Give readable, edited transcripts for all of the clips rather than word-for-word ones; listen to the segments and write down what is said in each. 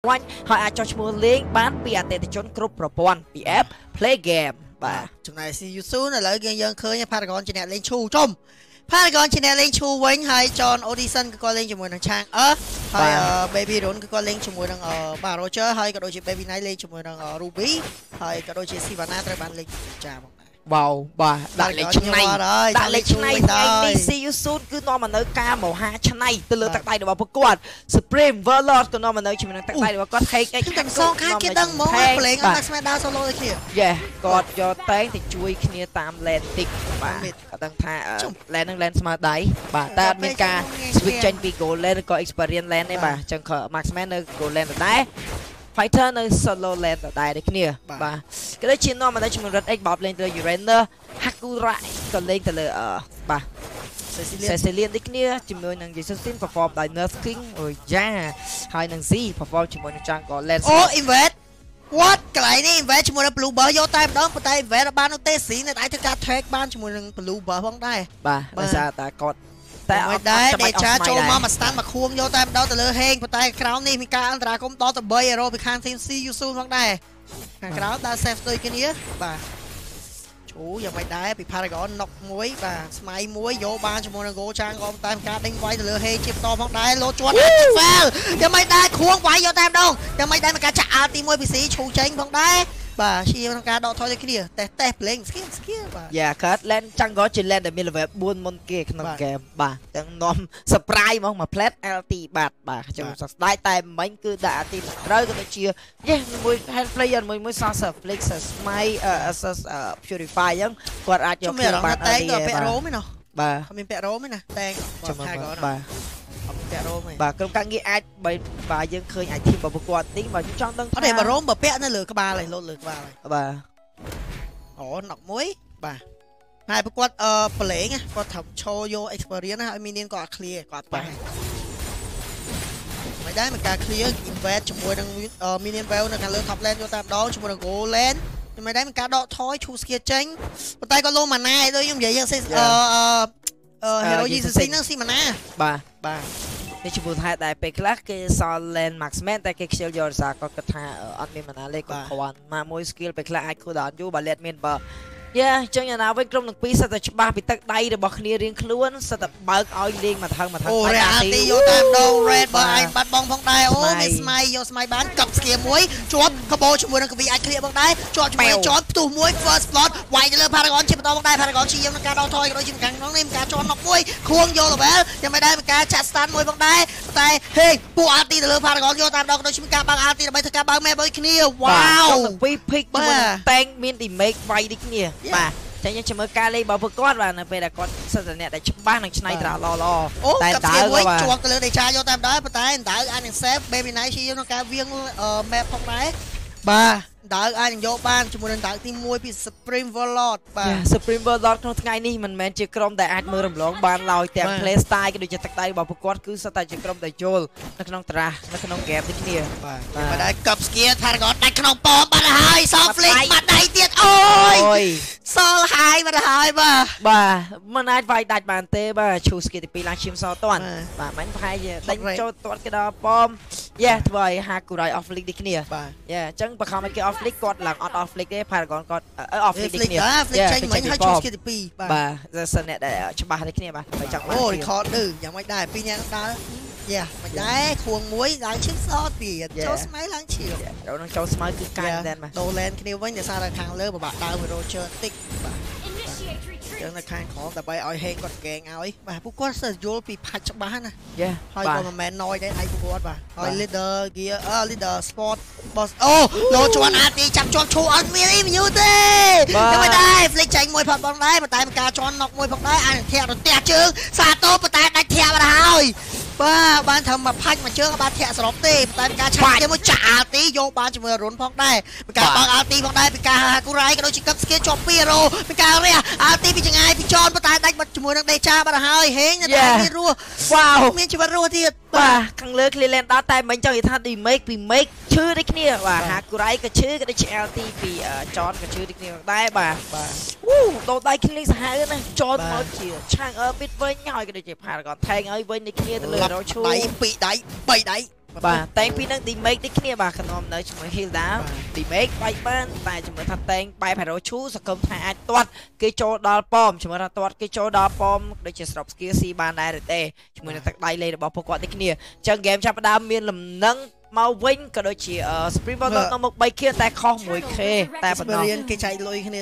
วันหอยอาจจะชมเลี้ยงบ้านปีอาเตติชนกรุบประปอนปีแอป play game บ่าจุดไหนซียูซูน่ะเลยยังเคยพารากอนชนะเล่นชูชมพารากอนชนะเล่นชูไว้ให้จอห์นโอดิสันก็เล่นจมูกทางช่างให้เบบี้รุนก็เล่นจมูกทางบาร์โรเจอร์ให้ก็โดยเฉพาะเบบี้ไนท์เล่นจมูกทางรูบี้ให้ก็โดยเฉพาะซิวาน่าตระบันเล่นจ่าบอกบ่าวบ่าดักเล็กชไนดักเล็กชไนไงนี่ซียูซูคือนอนมันเนื้อกาหมูฮาชไนตะเลือตักไตเดี๋ยวประกวดสปริมเวอร์ลอดก็นอนมันเนื้อชิมตักไตเดี๋ยวก็เทคไอ้คือกันซองข้างคิดดังมองเพลงอันนักสมัยดาวโซโล่เลยเย่กอดยอแตงที่ช่วยគ្នាតាមแลนติกบ่าก็ตั้งท่าแลนนึงแลนสมาร์ทได้บ่าแต่มีการสวิตช์เจนปีโกแลนก็ experience แลนได้บ่าจังขอมาร์คแมนเนอร์โกแลนได้ไฟเตอร์ในโซโล่แลนด์ได้ได้គ្នាបាទក៏ដូចជានាំមកដល់ជាមួយរត់ X បបលេងទៅ Uranus Hakura ក៏លេងទៅលើបាទ Cecilian ដូចគ្នាជាមួយនឹង Jason perform ដោយ Nerf King អូយ៉ាហើយនឹង Z perform ជាមួយនឹង Jungle Lens អូ Invest what កន្លែងនេះ Invest ជាមួយនឹង Blue Bar យកតែម្ដងប៉ុន្តែ Invest បាននោះទេ C នៅតែធ្វើការ track បានជាមួយនឹង Blue Bar ផងដែរបាទដោយសារតែគាត់តែអត់ដែរដេឆាចូលមកមកស្តាន់មកខួងយកតែម្ដងទៅលើហេងប៉ុន្តែក្រោមនេះមានការអន្តរាគមន៍ដល់ទៅ3អេរ៉ូពីខាងทีม C យូស៊ូផងដែរខាងក្រោមដើរ safe ដូចគ្នាបាទអូយ៉ាងមិនដែរពី Paragon ណុកមួយបាទស្មៃមួយយកបានជាមួយនឹង Go ចាងក៏តែការដេញវាយទៅលើហេងជាបន្តផងដែរលោជាប់ fail យ៉ាងមិនដែរខួងវាយយកតែម្ដងយ៉ាងមិនដែរមកការចាក់ R ទី1ពី C ឈូចេញផងដែរបាទជាក្នុងការដកថយដូចគ្នាតេស playing skill បាទយ៉ាកើត land ចាំងក៏ជា land ដែលមាន level 4មុនគេក្នុង game បាទទាំងនាំ surprise ហ្មងមក plat LT បាទខ្ញុំសោកស្ដាយតែមិញគឺដាក់ LT ត្រូវក៏ដូចជាយេមួយ hand player មួយ Saucer Flex ស្មៃ Purify អញ្ចឹងគាត់អាចយកខ្លួនបានតែក៏ពាក់រ៉ូមឯណោះបាទគាត់មានពាក់រ៉ូមឯណាតែចាំបាទពាក់រ៉ូមឯបាទក្រុមការងារអាចបើយើងឃើញអាចធីមរបស់គាត់ទីបើចង់ដឹងអត់ទេបើរ៉ូមបើពាក់នៅលើក្បាលឯងលោតលើក្បាលឯងបាទអូណុកមួយបាទហើយប្រកួតប្លេងគាត់ត្រូវឈរយក experience ណាឲ្យមីនៀនគាត់អត់ clear គាត់ប៉ះមិនដែរមកការ clear invest ជាមួយនឹង minion well នៅខាងលើ top lane យកតាមដងជាមួយនឹង goal lane មិនដែរមកការដកថយឈូ skill ចេញប៉ុន្តែក៏លោម៉ាណាដូចខ្ញុំនិយាយយ៉ាងhero Jesus ហ្នឹងស៊ីម៉ាណាបាទនេះជាមូលហេតុដែលពេលខ្លះគេសល់ lane maxman តែគេខ្ជិលយកសារគាត់គិតថាអត់មានម៉ាណាលេខគាត់គ្រាន់មកមួយ skill ពេលខ្លះអាចគូដល់យូរបើលេតមានបើយ៉ាចឹងយ៉ាងណាវិញក្រុមទាំងពីរសិតតែច្បាស់ពីទឹកដៃរបស់គ្នារៀងខ្លួនសិតតែបើកឲ្យលេងមកថឹងអូ reality យកតាមដង red បើឯងបាត់បងផងដែរអូមានស្មៃយកស្មៃបានកັບស្គៀមួយជាប់កបោជាមួយនឹងកវីអាចគ្លៀផងដែរជាប់ជាមួយជាប់ផ្ទុះមួយ first slot វាយទៅលើ Paragon ជាបន្តផងដែរ Paragon ជាយកនឹងការដកថយក៏ដូចជាខាងក្នុងនេះមានការជន់ណុកមួយខួងយក level យ៉ាងមិនដែរមានការចាក់ stand មួយផងដែរតែហេពួក RT ទៅលើ Paragon យកតាមដងក៏ដូចជាមានការបើក RT ដើម្បីធ្វើការបើក map ដូចគ្នាវ៉ាវទាំងពីរ pick ជាមួយតែងមាន damage វាយដូចគ្នាបាទចឹងយើងចាំមើលការលេងរបស់ពួកគាត់បាទនៅពេលដែលគាត់សិតតែអ្នកដែលច្បាស់នឹងឆ្នៃត្រាល្អតែដើរមួយជាប់ទៅលើដេឆាយកតាមដែរប៉ុន្តែដើរអាចនឹង save baby night ជាក្នុងការវៀង map ផងដែរបាទដើរអាចនឹងយកបានជាមួយនឹងដើរទី1ពី Supreme Warlord បាទ Supreme Warlord ក្នុងថ្ងៃនេះមិនមែនជាក្រុមដែលអាចមើលរំលងបានឡើយទាំង play style ក៏ដូចជាទឹកដៃរបស់ពួកគាត់គឺសុទ្ធតែជាក្រុមដែលយល់នៅក្នុងត្រាស់នៅក្នុង game ដូចគ្នាបាទមិនដែរកັບស្គៀ Paragon ដាច់ក្នុងប៉មបាត់ហើយសល់ flick បាត់ដៃទៀតអូយសល់ហើយបាត់ហើយបាទមិនអាចវាយដាច់បានទេបាទឈូស្គៀទី2ឡើងឈាមសតន់បាទមិនប្រហែលជាដេញចូលទាត់គេដល់ប៉មយ៉ាធ្វើឲ្យ Hakurai off flick ដូចគ្នាបាទយ៉ាអញ្ចឹងបខំឲ្យគេ off flick គាត់ឡើងអត់ off flick ទេ Paragon គាត់ off flick ដូចគ្នា flick ចេញមិញហើយឈូស្គៀទី2 បាទសិនអ្នកដែលច្បាស់ដូចគ្នាបាទបើចង់អូ record ឌឺយ៉ាងមិនដែរពីរនាក់ដើរយ៉ាមិនដែរខួងមួយឡើងឈាមសទៀតចូលស្មៃឡើងឈាមចូលនឹងចូលស្មៅគឺកាយមែនបាទដូឡែនគ្នាវិញដោយសារតែខាងលើពិបាកដើរមួយ Roger តិចបាទចឹងនៅខាងក្រោមដើម្បីឲ្យហេងគាត់កេងឲ្យបាទពួកគាត់សិតយល់ពីផាច់ច្បាស់ណាយ៉ាហើយក៏មិនមែន noise ដែរដៃពួកគាត់បាទហើយ leader gear leader sport boss អូលោជន់អាទីចាប់ជាប់ឈូអត់មានអីញូទេតែមិនដែរ flick ចេញមួយផាត់បងដែរប៉ុន្តែមានការជន់ណុកមួយផងដែរអាចនឹងធាក់រទះជើងសាតូប៉ុន្តែដាច់ធាក់បាត់ហើយបាទបានធ្វើមកផាច់មួយជើងបានធាក់សរុបទេតែមានការឆាក់ជាមួយចាក់អាទីយកបានជាមួយរុនផងដែរមានការបើកអាទីផងដែរពីការហាគូរ៉ៃក៏ដូចជាកឹបស្គៀជាប់2អេរ៉ូមានការរះអាទីពីចងាយពីចនប៉ុន្តែដាច់បាត់ជាមួយនឹងដេឆាបាត់ហើយហេងតែមានរស់វ៉ាវមានជីវិតរស់ទៀតបាទខាងលើ Clearland ដល់តែមិនចង់និយាយថា remake ពី make ឈឺដូចគ្នាបាទហាគូរ៉ៃក៏ឈឺក៏ដូចជា LT ពីចនក៏ឈឺដូចគ្នាដែរបាទអូដូរដៃគ្នាសាហាវណាចនមកជាឆាងប៊ីតវិញហើយក៏ដូចជា Paragon ថែងឲ្យវិញដូចគ្នាទៅលើរោឈូដៃ2ដៃ3ដៃបាទតែងពីនឹង Demake នេះគ្នាបាទខនមនៅជាមួយ Hilda Demake បាយបានតែជាមួយថាតែងបែប Hero Chu សង្ឃឹមថាអាចទាត់គេចូលដល់ប៉មជាមួយថាទាត់គេចូលដល់ប៉មដូចជាស្រុក skill C បានដែរឬទេជាមួយនឹងទឹកដៃលេរបស់ពួកគាត់នេះគ្នាអញ្ចឹង game ចាប់ផ្ដើមមានលំនឹងមកវិញក៏ដូចជា Supreme Warlord នៅមុខ 3K តែខុស 1K តែប៉ុណ្ណោះគេចែកលុយគ្នា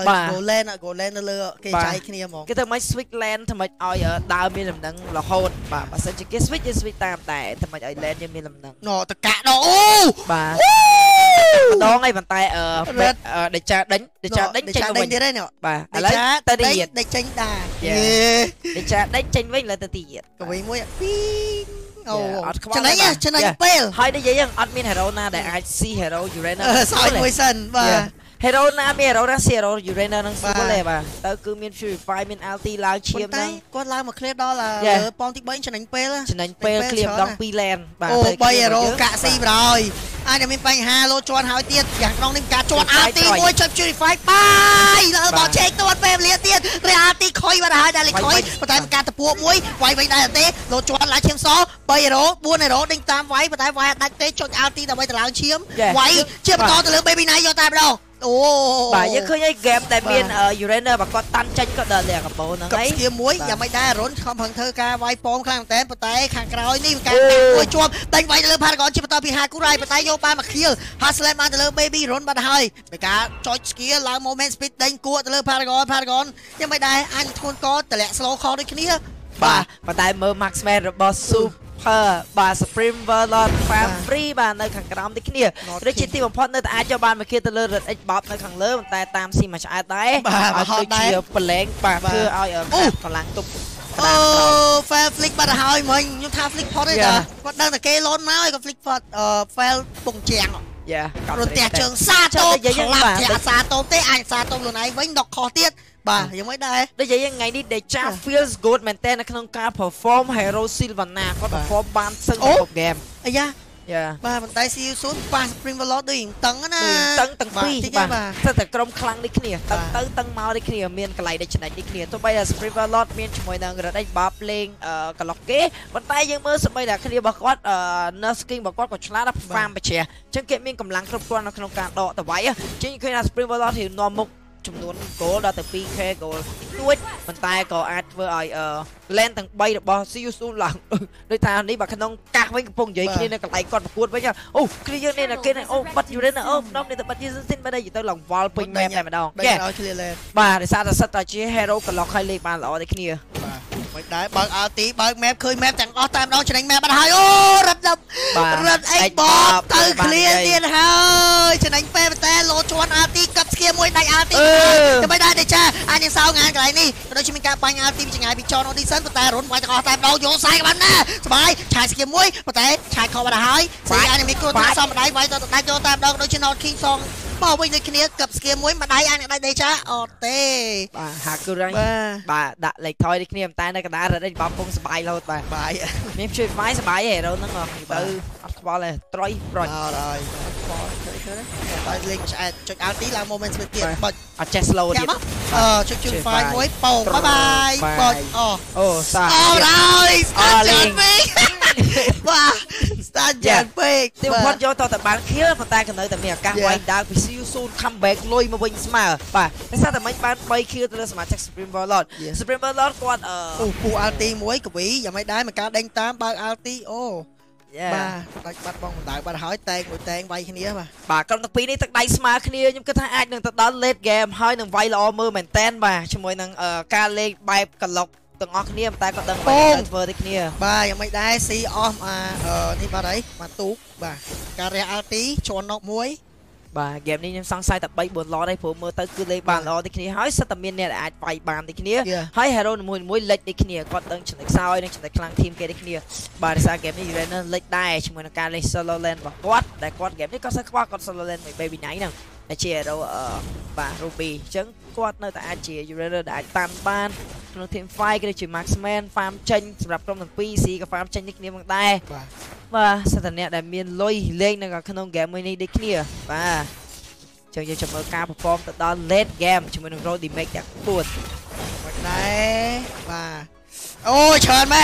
Goland នៅលើគេចែកគ្នាហ្មងគេទៅមិន Switch Land ធ្វើម៉េចឲ្យដើរមានលំនឹងរហូតបាទបើសិនជាគេ Switch យើង Switch តាមតែធ្វើម៉េចឲ្យ Land យើងមានលំនឹងណតកាក់ដល់អូបាទម្ដងហើយប៉ុន្តែដេចាដេញចេញទៀតហើយបាទឥឡូវទៅទៀតដេញចេញដែរដេចាដេញចេញវិញលើទៅទៀតកវីមួយពីអូចំណេញពេលហើយនិយាយអត់មាន hero ណាដែលអាចស៊ី hero Uranus សោយមួយសិនបាទ hero ណាមាន hero ណា hero Uranus នឹងស្រួលទេបាទទៅគឺមាន Purify មាន Alti ឡើងឈាមហ្នឹងគាត់ឡើងមក clear ដល់លើប៉ងទី3ចំណេញពេល clear ម្ដង2 land បាទអូ3 hero កាក់ស៊ីប្រហើយអាចមានបញ្ហាលោជន់ហើយទៀតយ៉ាងក្នុងនេះការជន់ Alti មួយចុច Purify បាយលើបោះឆេកទាត់ពេលវេលាទៀត Alti ខុយបាត់ហើយដែរលេខខុយប៉ុន្តែការតពួមួយវាយវិញដែរទេលោជន់ឡើងឈាមស3 hero 4 hero ដេញតាមវាយប៉ុន្តែវាយអត់ដាច់ទេចុច Alti ដើម្បីទៅឡើងឈាមវាយជាបន្តទៅលើ Baby Night យកតែម្ដងអូបាទយើងឃើញឲ្យ game ដែលមាន Uranus បើគាត់តាន់ចេញក៏ដល់លេខកបោហ្នឹងហើយស្គៀមមួយយ៉ាងមិនដែររុនខំប្រឹងធ្វើការវាយប៉មខ្លាំងមែនតែប៉ុន្តែខាងក្រោយនេះការមួយជាប់តែវាយទៅលើ Paragon ជាបន្តពីHakurai ប៉ុន្តែយកបានមកខៀល Haslet បានទៅលើ Baby រុនបាត់ហើយដោយការចុច skill ឡើង moment speed ដេញគួរទៅលើ Paragon យ៉ាងមិនដែរអញធ្ងន់កតម្លាក់ slow call ដូចគ្នាបាទប៉ុន្តែមើល Maxman របស់ Super បាទ Supreme Warlord Farm Free បាទនៅខាងក្រោមដូចគ្នាដូចជាទីបំផុតនៅតែអាចយកបានមកគៀទៅលើ Red X Bob នៅខាងលើប៉ុន្តែតាមស៊ីមួយឆ្អែតដែរបាទដូចជាប្រឡែងបាទធ្វើឲ្យកម្លាំងទប់អូ fail flick បាត់ហើយមិញខ្ញុំថា flick pot ទេតាគាត់ដឹងតែគេលូនមកហើយគាត់ flick pot fail ពងជាងរត់ផ្ទះជើងសាតូខ្លាប់ធាក់សាតូទេអាចសាតូខ្លួនឯងវិញដកខុសទៀតបាទយ៉ាងម៉េចដែរដូចយ៉ាងថ្ងៃនេះ Deja feels good មែនតើនៅក្នុងការ perform Hero Sylvana គាត់ perform បានសឹងគ្រប់ game អាយ៉ាបាទប៉ុន្តែ See you soon ប៉ះ Supreme Warlord ដូចតឹងណាទាំងពីរបាទស្ទើរតែក្រុមខ្លាំងដូចគ្នាតឹងមកដូចគ្នាមានកន្លែងដូចចំណេញដូចគ្នាទោះបីថា Supreme Warlord មានជាមួយនឹង Red X Bob លេងកន្លុកគេប៉ុន្តែយើងមើលសម្បីតែគ្នារបស់គាត់ Nurse King របស់គាត់ក៏ឆ្លាតដល់ farm បច្ចេះអញ្ចឹងគេមានកម្លាំងគ្រប់គ្រាន់នៅក្នុងការដកទៅវាយជាងឃើញថា Supreme Warlord ហ៊ាននាំមុខចំនួន goal ដល់ទៅ 2k goal ទួចប៉ុន្តែក៏អាចធ្វើឲ្យland ទាំង3របស់ See soon ឡើងដូចថានេះបើក្នុងកាសវិញកំពុងនិយាយគ្នានៅកន្លែងគាត់ប្រកួតវិញអូគ្នាយើងនេះគេអូបាត់ Uranus អូម្ដងនេះទៅបាត់ Uranus បាត់ទៅឡើងវល់ពេញ map តែម្ដងគេឲ្យ clear land បាទដោយសារតែសិតតែជា hero កន្លុកឲ្យលេខបានល្អដូចគ្នាបាទមិនដែរបើក Alti បើក map ឃើញ map ទាំងអស់តែម្ដងចំណេញ map បាត់ហើយអូរត់ដល់រត់ X Bob ទៅ clear ទៀតហើយចំណេញពេលតែលោជន់ Alti កាប់ស្គៀមួយដៃ Alti តែមិនដែរទេចាអញនឹងសោងានកន្លែងនេះក៏ដូចជាមានការបាញ់ Alti ចង្អាយពី John Audition ប៉ុន្តែរុនវាយទាំងអស់តែម្ដងយកសាយក៏បានណាសបាយឆាយស្គៀមួយប៉ុន្តែឆាយខោបាត់ហើយស្អីអញមានគួរថាសមម្ដាយវាយទៅដាច់យកតែម្ដងដូចជា Not King សងមកវិញដូចគ្នាកាប់ស្គៀមួយម្ដាយអញដៃដេចាអត់ទេបាទហាក់គឺរ៉ាញ់បាទដាក់លេខថយដូចគ្នាតែនៅកណ្ដាលរ៉េតបបពុំសបាយរហូតបាទបាយមានជួយវាយសបាយហេរ៉ូហ្នឹងទៅអត់ខ្វល់ទេត្រុយប្រុចអត់ហើយខ្វល់ឃើញតែលេខឆ្អែតចុច Alti ឡើង moment ស្មីទៀតបិចអត់ចេះ slow ទៀតចុច file មួយប៉ោបាយបិចអូសាអរហើយស្អាតចាស់ពេកបាទស្អាតចាស់ពេកទីបំផុតយកតតែបានខៀលប៉ុន្តែក៏នៅតែមានឱកាសវាយដើរពី See soon come back លុយមកវិញស្មើបាទតែស្អាតតែមិនបាន3ខៀលទៅលើសមាជិក Supreme Warlord គាត់អូពូ Alti មួយកវីយ៉ាងម៉េចដែរមកការដេញតាមបើក Alti អូបាទដាច់បាត់បងបណ្ដៅបាត់ហើយតែងមួយតែងវាយគ្នាបាទក្រុមទាំងពីរនេះទឹកដៃស្មើគ្នាខ្ញុំគិតថាអាចនឹងទៅដល់ late game ហើយនឹងវាយល្អមើលមែនតែនបាទជាមួយនឹងការលេងបែបក្លុកទាំងអស់គ្នាតែក៏ដឹងថាធ្វើដូចគ្នាបាទយ៉ាងម៉េចដែរ See off នេះបាត់ហើយមកទូកបាទការរះ Alti ជន់ណុកមួយបាទ game នេះខ្ញុំសង្ស័យតែ3 4 lot ហើយព្រោះមើលទៅគឺលេងបានល្អដូចគ្នាហើយសិតតែមានអ្នកដែលអាចវាយបានដូចគ្នាហើយ hero មួយលេចដូចគ្នាគាត់ដឹងចំណុចខ្សោយនិងចំណុចខ្លាំង team គេដូចគ្នាបាទដោយសារ game នេះ Uranus លេចដែរជាមួយនឹងការលេង solo lane របស់គាត់ដែលគាត់ game នេះគាត់សើខ្វល់គាត់ solo lane មួយ Baby Night ហ្នឹងដែលជា hero បាទ Ruby អញ្ចឹងគាត់នៅតែអាចជា Uranus ដែលអាចតាមបានក្នុង team fight គេដូចជា Marksman farm ចេញសម្រាប់ក្រុមទាំងពីរ C ក៏ farm ចេញដូចគ្នាផងដែរបាទសិតតែអ្នកដែលមានលុយលេងនៅក្នុង game មួយនេះដូចគ្នាបាទចឹងយើងចាំមើលការ perform ទៅដល់ late game ជាមួយនឹង Road Demake យ៉ាងខ្ពស់មិនដែរបាទអូច្រើនម៉ែ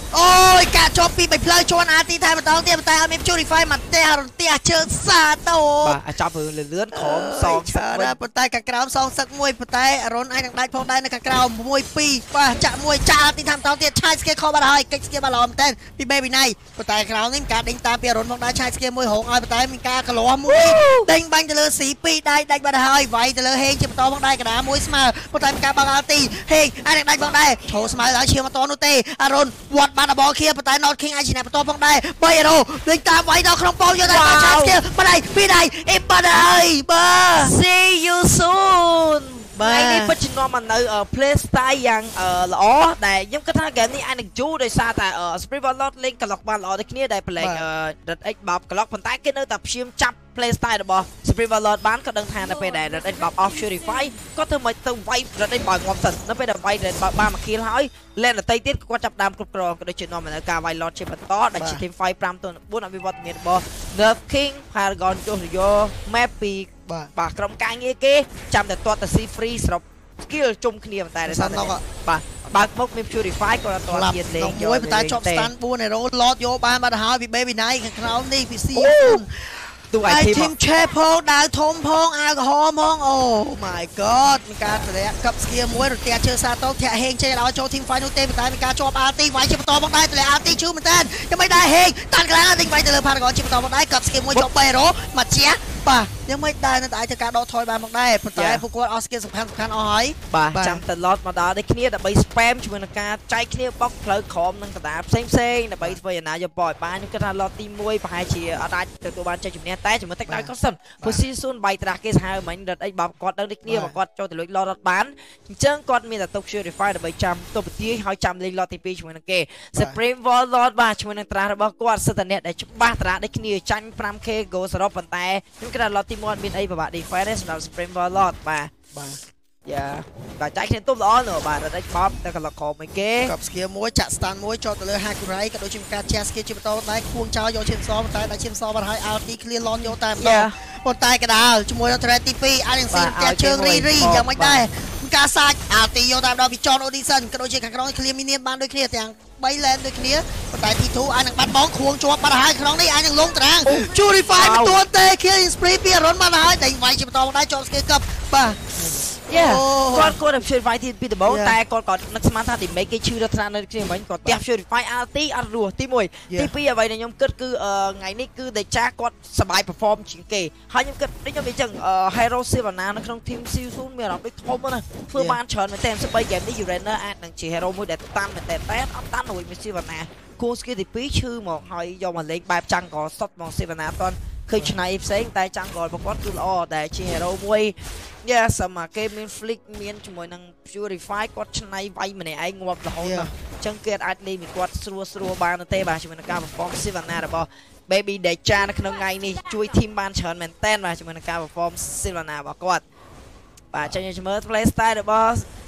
អូយកាចប់ពីបីផ្លូវជន់អាទីថែបន្តទៀតតែអត់មាន Purify មកទេរន្ទះជើងសាតូបាទអាចចាប់លឿនក្រោមសងសឹកវិញប៉ុន្តែខាងក្រោមសងសឹកមួយប៉ុន្តែអរុនអាចនឹងដាច់ផងដែរនៅខាងក្រោម1 2បាទចាក់មួយចាក់ទីថែបន្តទៀតឆាយស្គីខបាត់ហើយកិច្ចស្គីបាត់ល្អមែនតើពី Baby Night ប៉ុន្តែក្រោមនេះមានការដេញតាមពីអរុនផងដែរឆាយស្គីមួយរងឲ្យប៉ុន្តែមានការកលាស់មួយដេញបាញ់ទៅលើ C2 ដៃដាច់បាត់ហើយវាយទៅលើហេងជាបន្តផងដែរកណ្ដាលមួយស្មើប៉ុន្តែមានការបាក់អាល់ទីហេងអាចនឹងដាច់ផងដែរឈោស្មើដល់ឈាមអត់តនោះទេអរុនវត្តបាត់បលខៀប៉ុន្តែ Not King អាចឈ្នះបន្តផងដែរ3អេរ៉ូលេងតាមវាយដល់ក្នុងប៉ោយកតែឆាយស្គីបាត់ហើយពីដៃអេបាត់ហើយបាទ See you soon ថ្ងៃនេះពិតជានាំមកនៅ play style យ៉ាងល្អដែលខ្ញុំគិតថា game នេះអាចនឹងយូរដោយសារតែ Spirit Warlord លេងក្លុកបានល្អដូចគ្នាដែលប្លែក Red X បបក្លុកប៉ុន្តែគេនៅតែព្យាយាមចាប់ play style របស់ Spirit Warlord បានក៏ដឹងថានៅពេលដែល Red X បប off Purify គាត់ធ្វើមិនទៅវាយ Red X បើងាប់សិននៅពេលដែលវាយ Red X បានមួយ kill ហើយលេនដតីទៀតគាត់ចាប់ដើមគ្រប់គ្រងក៏ដូចជានាំមកនៅការវាយ Lord ជាបន្តដែលជា team fight 5 ទៅ 4 អភិវឌ្ឍមានរបស់ Nerf King Paragon Jojo Map ពីបាទក្រុមការងារគេចាំតែទាត់ទៅ C free ស្រុប skill ជុំគ្នាតែដោយសារតែបាទបើកមុខមាន Purify ក៏អត់ទាន់ទៀតលេងយកមួយប៉ុន្តែជាប់ stand 4 Hero Lord យកបានបាត់ហើយពី Baby Night ខាងក្រោមនេះពី C ទូឲ្យ team Chef ផងដាវធំផងអាល់កុហុលផងអូ my god មានការតម្រាក់កັບស្គីមួយរទះជើសាតូធាក់ហេងចេះដល់ចូល team fight នោះទេប៉ុន្តែមានការជាប់ RT វាយជាបន្តមកដែរតម្រាក់ RT ជឿមែនតើយ៉ាងមិនដែរហេងតាន់កន្លងទិញវាយទៅលើ Paragon ជាបន្តមកដែរកັບស្គីមួយជាប់ Hero មកជះបាទយ៉ាងមិនដែរនៅតែអាចធ្វើការដកថយបានមកដែរប៉ុន្តែពួកគាត់អស់ skill សំខាន់អស់ហើយបាទចាំតែ lot មកដល់ដូចគ្នាដើម្បី spam ជាមួយនឹងការចែកគ្នាបុកផ្លូវក្រមនិងកណ្ដាលផ្សេងដើម្បីធ្វើឲ្យណាយកបោឲ្យបានខ្ញុំគិតថា lot ទី1ប្រហែលជាអត់អាចទទួលបានជ័យជំនះតែជាមួយ Tech ក៏សិនព្រោះ season បាយត្រាស់គេសាហាវមិញរត់អីបបគាត់ដឹងដូចគ្នាបើគាត់ចូលទៅលួច lot អត់បានអញ្ចឹងគាត់មានតែទុក Purify ដើម្បីចាំទប់ទាយហើយចាំលេង lot ទី2ជាមួយនឹងគេ Supreme Warlord បាទជាមួយនឹងត្រាស់របស់គាត់សិតតែអ្នកដែលច្បាស់ត្រាស់ដូចគ្នាចាញ់ 5k go សរុបប៉ុន្តែខ្ញុំគិតថា lot ទី1មានអីពិបាក defense សម្រាប់ Supreme Warlord បាទយ៉ាបាទចាយគ្នាទប់ល្អនៅបាទរត់បបតែកន្លងក្រមឲ្យគេកັບស្គីមួយចាក់ stand មួយចោតទៅលើ Hakurai ក៏ដូចជាការជះ skill ជាបន្តដែរខួងចោលយកឈាមសប៉ុន្តែដាក់ឈាមសបាត់ហើយ RT clear lon យកតែម្ដងប៉ុន្តែកដាលជាមួយនឹង threat ទី2អាចនឹងស៊ីផ្ទះជើងរីយ៉ាងមិនដែរការសាច់ RT យកតែម្ដងពី John Odinson ក៏ដូចជាខាងក្រោម clear minion បានដូចគ្នាទាំង3 lane ដូចគ្នាប៉ុន្តែ T2 អាចនឹងបាត់បង់ខួងជាប់បាត់ហើយក្នុងនេះអាចនឹងលងតារាង Purify មិនទាន់ទេ kill spree ពីរុនបានហើយតែវាយជាបន្តមកដែរជាប់ skill កັບបាទគាត់ Purify ទីពីដំបូងតែគាត់ក៏នឹកស្មានថា damage គេឈឺដល់ថ្នាក់នៅគ្នាមិញគាត់ផ្ទះ Purify RT អត់រស់ទី1ទី2អ្វីដែលខ្ញុំគិតគឺថ្ងៃនេះគឺតែចាស់គាត់សบาย perform ជាងគេហើយខ្ញុំគិតដូចខ្ញុំនិយាយចឹង Hero Sivana នៅក្នុង team Season មានអារម្មណ៍ដូចធំណាស់ធ្វើបានច្រើនមែនតើស្បី game នេះ Urena អាចនឹងជា hero មួយដែលតាន់មែនតើអត់តាន់រួចមាន Sivana គូ skill ទី2ឈឺមកហើយយកមកលេងបែបចាំងក៏សុតមក Sivana អត់តាន់ឃើញឆ្នៃផ្សេងតែចាំងក៏ប្រកបគឺល្អតែជា hero មួយសមគេមាន flick មានជាមួយនឹង Purify គាត់ឆ្នៃវាយម្នាក់ឯងងាប់រហូតអញ្ចឹងគេអាចលេងពីគាត់ស្រួលបានទេបាទជាមួយនឹងការបំពង Sivana របស់ Baby Deja នៅក្នុងថ្ងៃនេះជួយ team បានច្រើនមែនតើបាទជាមួយនឹងការបំពង Sivana របស់គាត់បាទចឹងយើងមើល play style របស់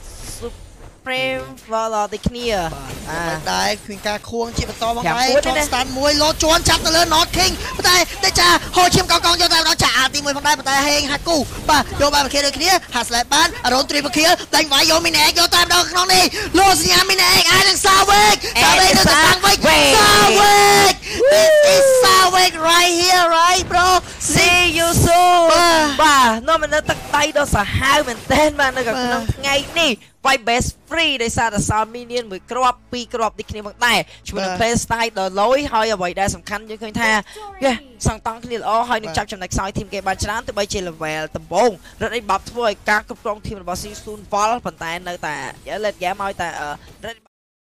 Supreme Warlord ដូចគ្នាបាទតែគ្មានការខួងជាបន្តមកហើយចូល stand មួយលោតជន់ចាប់ទៅលើ Not King ប៉ុន្តែតែចាហូរឈាមកកងយកតែម្ដងចាទី1ផងដែរប៉ុន្តែហេងហាត់គូបាទយកបានមួយគ្នាដូចគ្នាហាត់ slap បានអរុន triple kill ដាច់វាយយក Mini Egg យកតែម្ដងក្នុងនេះលោកសញ្ញា Mini Egg អាចនឹង Savage ទៅតាំងវិញ Savage this is Savage right here right bro see you soon បាទនាំមកនៅទឹកដៃដ៏សាហាវមែនទែនបាទនៅក្នុងថ្ងៃនេះវាយ best free ដោយសារតែសល់ minion មួយគ្រាប់ពីរគ្រាប់ដូចគ្នាមកដែរជាមួយនឹង play style ដ៏លយហើយអ្វីដែលសំខាន់យើងឃើញថាសង់តង់គ្នាល្អហើយនឹងចាប់ចំណុចខ្សោយធីមគេបានច្រើនទោះបីជា level ដំបូងរត់អីបាប់ធ្វើឲ្យការគ្រប់គ្រងធីមរបស់ Season វល់ប៉ុន្តែនៅតែ let game ឲ្យតែ